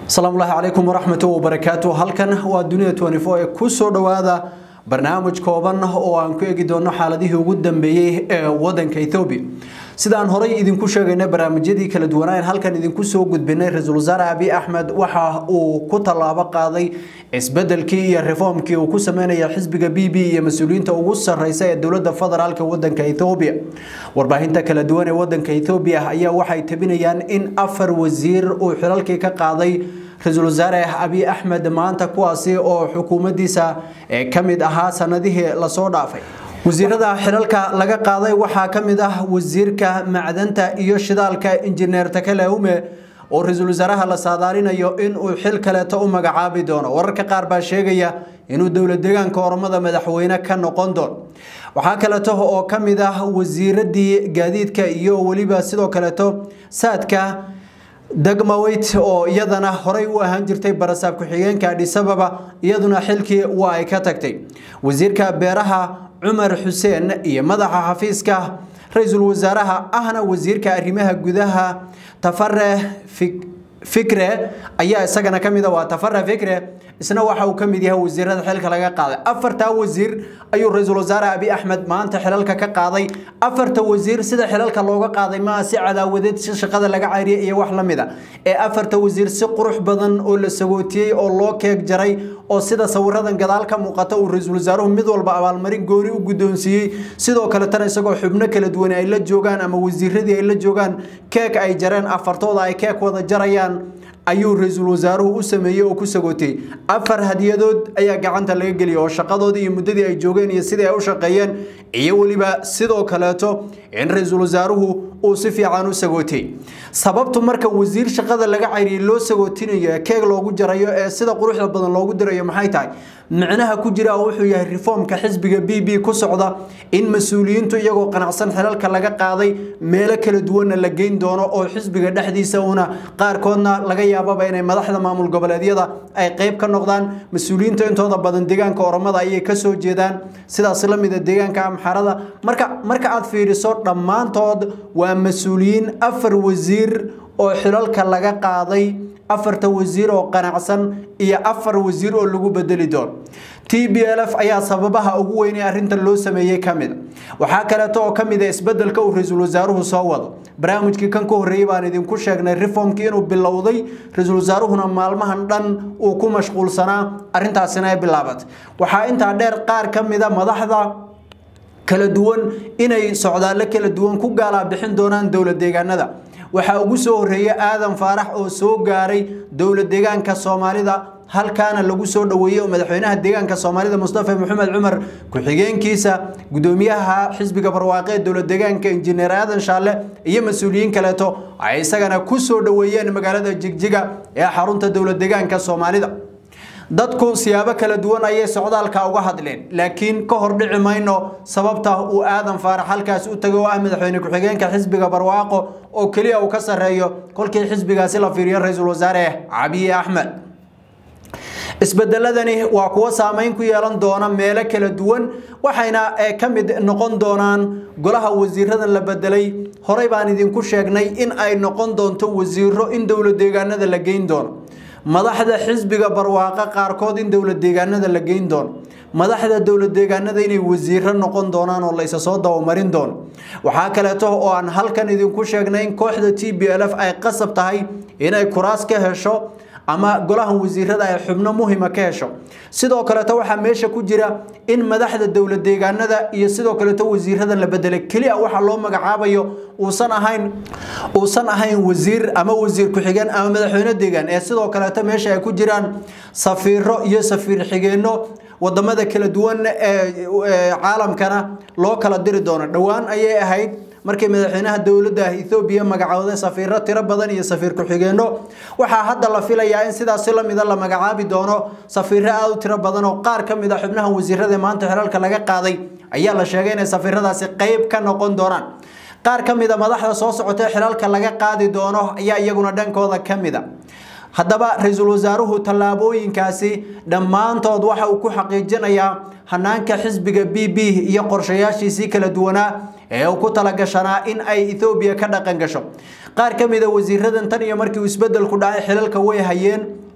السلام الله عليكم ورحمة الله وبركاته. halkan waa Dunia 24 ee ku soo dhawaada barnaamij kooban oo aan ku eegi doono xaaladihii ugu dambeeyay ee wadanka Ethiopia. sidaan horay idinku sheegaynay barnaamijyadii kala duwanaan halkan idinku soo gudbinay Ra'iisul Wasaare Abiy Ahmed waxa uu ku talaabo qaaday isbedelkii iyo reformkii uu ku sameeyay xisbiga BB iyo mas'uuliyiinta ugu sarreeyay ee dawladda federaalka wadanka Ethiopia. warbaahinta kala duwan ee wadanka Ethiopia ayaa waxay tabinayaan in afar wasiir uu xilalkii ka qaaday Ra'iisul Wasaare Abiy Ahmed maanta kuwaasi oo xukuumaddiisa kamid ahaa sanadihii la soo dhaafay. wasiirada xilalka laga qaaday waxa kamid ah wasiirka macdanta iyo shidaalka injineer Takale Ume oo Ra'iisul Wasaaraha la saadaalinayo in uu xil kale u magacaabi doono. wararka qaar baa sheegaya inuu dawlad deegaanka Oromada madaxweyne ka noqon doono. waxa kale oo kamid ah wasiiradii gaadiidka iyo waliba sidoo kale saadka dagmawayt oo iyadana horay u ahaan jirtay barasaab ku xigeenka Addis Ababa iyaduna xilkii waa ay ka tagtay. wasiirka beeraha Umar Hussein iyo madaxa xafiiska Ra'iisul Wasaaraha ahna wasiirka arrimaha gudaha Tafarre Fikre ayaa isagana kamid ah Tafarre Fikre isna waxa uu kamid yahay wasiirada xilka laga qaaday. afarta wasiir ayuu Ra'iisul Wasaare Abiy Ahmed maanta xilalka ka qaaday. afarta wasiir sida xilalka looga qaaday ma si cadaawadeed si shaqada laga cayriyay iyo wax lamida ee afarta wasiir si qurux badan oo la sagootiyay oo loo keeg jaray oo sida sawiradan gadaal ka muuqata uu Ra'iisul Wasaaruhu mid walba abaalmarin gooni u gudoonsiiyay. sidoo kale tan isagoo xubno kala duwan ay la joogaan ama wasiiradii ay la joogaan keeg ay jareen afartooda ay keeg wada jarayaan ayuu Ra'iisul Wasaaruhu u sameeyay oo ku sagootay. afar hadiyadood ayaa gacanta laga geliyay oo shaqadoodii iyo muddadii ay joogeen iyo sidii ay u shaqeeyeen iyo waliba sidoo kale in Ra'iisul Wasaaruhu uu si fiican u sagootay. sababtu marka wasiir shaqada laga cayriyay loo sagootinayo keeg loogu jarayo ee sida quruxda badan loogu dirayo maxay tahay macnaha ku jira wuxuu yahay reformka xisbiga BB ku socda in mas'uuliyiintu iyagoo qanacsan xilalka laga qaaday meel kala duwan la geyn doono oo xisbiga dhexdiisa una qaar koodna laga yaababa inay madaxda maamul goboleedyada ay qayb ka noqdaan. mas'uuliyiinta intooda badan deegaanka Oromada ayay ka soo jeedaan sidaas la mid ah deegaanka Amxarada. marka aad fiiriso dhamaantood waa mas'uuliyiin afar wasiir oo xilalka laga qaaday afarta wasiir oo qanacsan iyo afar wasiir oo lagu bedeli doono. TPLF ayaa sababaha ugu weyn ee arinta loo sameeyay kamid waxa kale oo kamid ah isbedelka uu Ra'iisul Wasaaruhu soo wado. barnaamijkii kan ka horeeyay baan idinku sheegnay reformkii inuu bilowday Ra'iisul Wasaaruhuna maalmahan dhan uu ku mashquulsanaa arintaasina ay bilaabatay. waxa inta dheer qaar kamid ah madaxda kala duwan inay socdaal kala duwan ku gaala bixin doonaan dawlad deegaanada. waxa ugu soo horeeyay Aadan Faarax oo soo gaaray dawlad deegaanka Soomaalida halkaana lagu soo dhaweeyay madaxweynaha deegaanka Soomaalida Mustafa Maxamed Umar ku xigeenkiisa gudoomiyaha xisbiga barwaaqo ee dawlad deegaanka injineer Aadan Shaale iyo mas'uuliyiin kale ay isagana ku soo dhaweeyeen magaalada Jigjiga ee xarunta dawlad deegaanka Soomaalida. dadku siyaabo kala duwan ayay socdaalka uga hadleen laakiin ka hor dhici mayno sababta uu Aadan Faarax halkaas u tagay oo ah madaxweyne ku xigeenka xisbiga barwaaqo oo kaliya uu ka sareeyo kolkii xisbigaasi la fiiriyo Ra'iisul Wasaare Abiy Ahmed. isbedeladani waa kuwa saameyn ku yeelan doona meelo kala duwan waxayna kamid noqon doonaan golaha wasiirada la bedelay. horay baan idinku sheegnay in ay noqon doonto wasiiro in dawlad deegaanada la geyn doono. madaxda xisbiga barwaaqo qaarkood in dawlad deegaanada la geyn doono. madaxda dawlad deegaanada inay wasiiro noqon doonaan oo la isa soo dawamarin doono. waxa kale oo aan halkan idinku sheegnay in kooxda TPLF ay qasab tahay inay kuraas ka hesho ama golaha wasiirada ay xubno muhiim ka hesho. sidoo kale waxa meesha ku jira in madaxda dawlad deegaanada iyo sidoo kale wasiirada la bedelay kaliya waxa loo magacaabayo uusan ahayn wasiir ama wasiir ku xigeen ama madaxweyne deegaan ee sidoo kale meesha ay ku jiraan safiiro iyo safiir xigeeno wadamada kala duwan ee caalamkana loo kala diri doono. dhawaan ayay ahayd markii madaxweynaha dawladda Ethiopia magacawday safiiro tiro badan iyo safiir ku xigeeno. waxa hadda la filayaa in sidaas la mid ah la magacaabi doono safiiro aad u tiro badan oo qaar kamid ah xubnaha wasiirada maanta xilalka laga qaaday ayaa la sheegay in safiiradaasi qayb ka noqon doonaan. qaar kamid ah madaxda soo socotay xilalka laga qaadi doono ayaa iyaguna dhankooda kamid ah. haddaba Ra'iisul Wasaaruhu tallaabooyinkaasi dhamaantood waxa uu ku xaqiijinayaa hanaanka xisbiga BB iyo qorshayaashiisa kala duwanaa ee uu ku tala gashanaa in ay Ethiopia ka dhaqan gasho. qaar kamid ah wasiiradan tan iyo markii uu isbedel ku dhacay xilalka way hayeen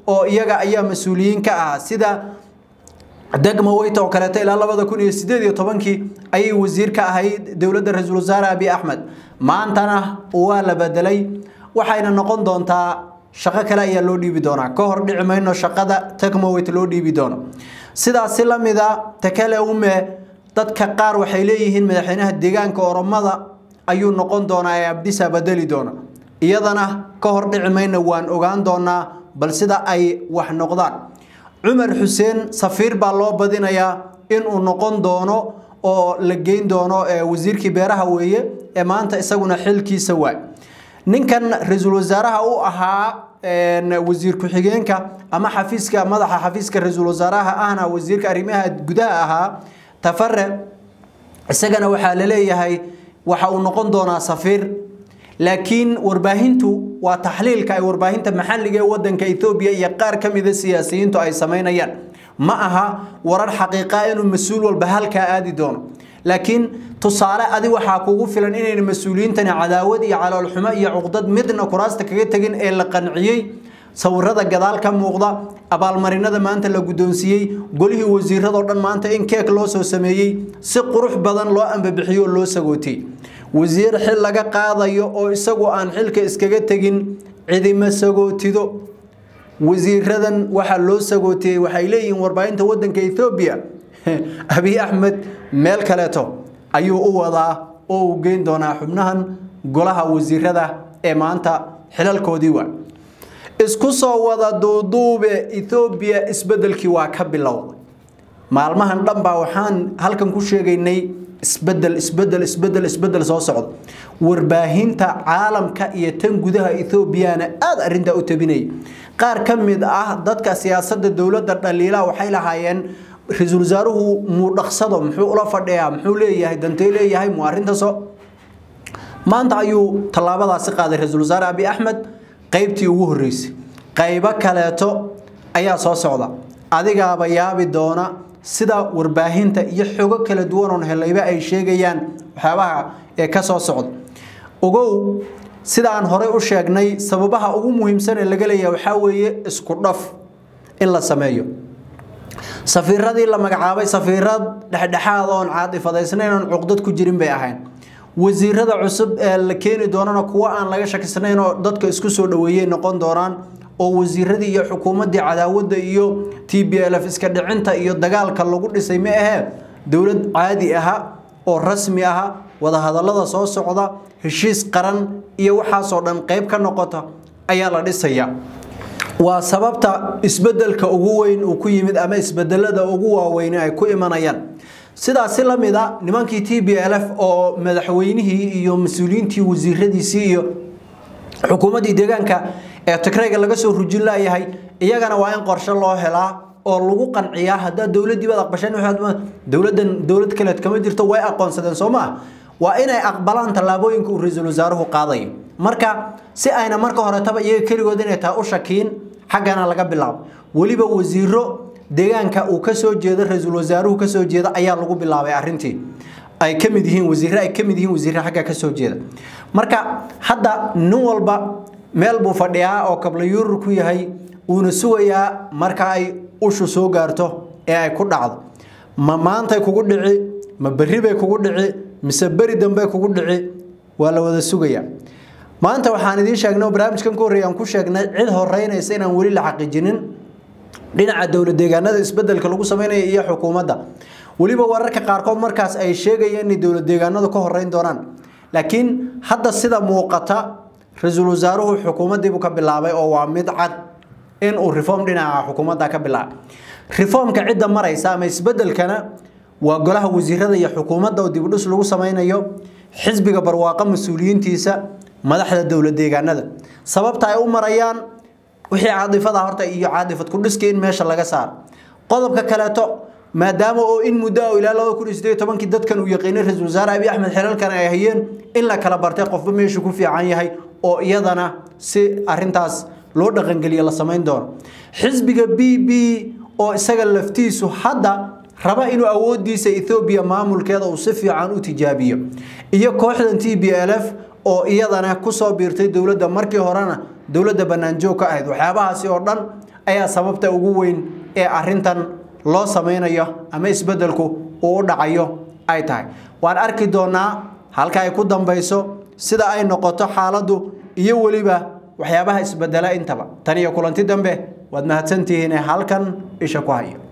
oo iyaga ayaa mas'uuliyiin ka ah sida degmo weyta oo kale ilaa 2018 ayay wasiir ka ahayd dawladda Ra'iisul Wasaare Abiy Ahmed maantana waa la bedelay waxayna noqon doontaa shaqo kale ayaa loo dhiibi doonaa ka hor dhici mayno shaqada degmo weyta loo dhiibi doono sidaas la mid ah takale dadka qaar waxay leeyihiin madaxweynaha deegaanka Oromada ayuu noqon doonaa ee Abdiisa bedeli doona iyadana ka hor dhici mayno waan ogaan doonaa bal sida ay wax noqdaan Umar Hussein safiir baa loo badinayaa in uu noqon doono oo la geyn doono wasiirkii beeraha weeye ee maanta isaguna xilkiisa waa ninkan Ra'iisul Wasaaraha uu ahaa wasiir ku xigeenka ama xafiiska madaxa xafiiska Ra'iisul Wasaaraha ahna wasiirka arrimaha gudaha ahaa tafarre isagana waxa la leeyahay waxa uu noqon doonaa safiir laakiin warbaahintu waa taxliilka ay warbaahinta maxalliga ee wadanka Ethiopia iyo qaar kamid ah siyaasiyiintu ay sameynayaan ma aha warar xaqiiqo ah inuu mas'uul walba halka aadi doono laakiin tusaale adi waxa kugu filan inay mas'uuliyiintana cadaawad iyo calool xumo iyo cuqdad midna kuraasta kaga tagin ee la qanciyay sawirada gadaal ka muuqda abaalmarinada maanta la gudoonsiyay golihii wasiirada oo dhan maanta in keek loo soo sameeyay si qurux badan loo ambabixiyo loo sagootay wasiir xil laga qaadayo oo isagu aan xilka iskaga tagin cidima sagootido wasiiradan waxa loo sagootay waxay leeyihiin warbaahinta wadanka Ethiopia Abiy Ahmed meel kaleeto ayuu u wadaa oo u geyn doonaa xubnahan golaha wasiirada ee maanta xilalkoodii waa isku soo wada duuduube Ethiopia isbedelkii waa ka bilowday maalmahan dhan baa waxaan halkan ku sheegaynay isbedel soo socdo warbaahinta caalamka iyo tan gudaha Ethiopiana aad arinta u tabinay qaar kamid ah dadka siyaasadda dawladda dhaliila waxay lahaayeen Ra'iisul Wasaaruhu muu dhaqsado muxuu ula fadhiyaa muxuu leeyahay dantay leeyahay mu arinta soo maanta ayuu talaabadaasi qaaday Ra'iisul Wasaare Abiy Ahmed qaybtii ugu horeysay qaybo kaleeto ayaa soo socda adigaaba yaabi doona sida warbaahinta iyo xogo kala duwan oo helayba ay sheegayaan waxyaabaha ee ka soo socda ogow sida aan hore u sheegnay sababaha ugu muhiimsan ee laga leeyahay waxa weeye isku dhaf in la sameeyo safiiradii la magacaabay safiirad dhexdhexaad oo caadifadaysnayn oo cuqdad ku jirin bay ahayn wasiirada cusub ee la keeni doonana kuwa aan laga shakisnayn oo dadka isku soo dhaweeyay noqon doonaan oo wasiiradii iyo xukuumadii cadaawada iyo TPLF iska dhicinta iyo dagaalka lagu dhisay ma aha dawlad caadi ah oo rasmi ah wada hadallada soo socda heshiis qaran iyo waxa soo dhan qayb ka noqota ayaa la dhisaya waa sababta isbedelka ugu weyn uu ku yimid ama isbedelada ugu waaweyn ay ku imanayaan sidaas la mid ah nimankii TPLF oo madaxweynihii iyo mas'uuliyiintii wasiiradiisii iyo xukuumadii deegaanka ee Tigreega laga soo rujin laayahay iyagana waa in qorshe loo helaa oo lagu qanciyaa hada dawladii wada aqbashan dawlad kale kama jirto way aqoonsadeen Soomaa waa inay aqbalaan talaabooyinka uu Ra'iisul Wasaaruhu qaaday marka si ayna marka hore taba iyaga kaligood inay taa u shakiin xaqana laga bilaabo waliba wasiiro deegaanka uu ka soo jeedo Ra'iisul Wasaaruhu ka soo jeeda ayaa lagu bilaabay arintii ay kamid yihiin wasiirra xagga ka soo jeeda marka hadda nin walba meel buu fadhiyaa oo kablayuur ku yahay uuna sugayaa marka ay ushu soo gaarto ee ay ku dhacdo ma maanta kugu dhici ma bari bay kugu dhici mise bari dambe kugu dhici waa la wada sugayaa maanta waxaan idin sheegnay barnaamijkan ku horeeyaan ku sheegnay cid horeynaysa inaan wali la xaqiijinin dhinaca dawlad deegaanada isbedelka lagu sameeyo iyo xukuumadda waliba wararka qaarkood markaas ay sheegayeen in dawlad deegaanadu ka horeyn doonaan laakiin hadda sida muuqata Ra'iisul Wasaaruhu xukuumadii buu ka bilaabay oo waa mid cad in uu reform dhinaca xukuumadda ka bilaabay reformka cidda maraysa ama isbedelkana waa golaha wasiirada iyo xukuumadda oo dib u dhis lagu sameeyo xisbiga barwaaqo mas'uuliyiintiisa madaxda dawlad deegaanada sababta ay u marayaan wixii caadifada horta iyo caadifad ku dhiskay in meesha laga saar qodobka kaleeto maadaama oo in muddo ilaa 2018 dadkan uu yaqaanay Ra'iisul Wasaare Abiy Ahmed xelalkan ay hayeen in la kala bartay qofba meesha ku fiican yahay oo iyadana si arintaas loo dhaqan galiyo la sameyn doono xisbiga BB oo isaga laftiisu hadda raba inuu awoodiisa Ethiopia maamulkeeda uu si fiican u tijaabiyo iyo kooxdan TPLF oo iyadana ku soo biirtay dawladda markii horena dawladda banaanjoog ka ahayd waxyaabahaasi oo dhan ayaa sababta ugu weyn ee arrintan loo sameynayo ama isbedelku uu dhacayo ay tahay waan arki doonaa halka ay ku dambayso sida ay noqoto xaaladdu iyo waliba waxyaabaha isbedela intaba tan iyo kulanti dambe waad mahadsantihiin halkan isha ku hayo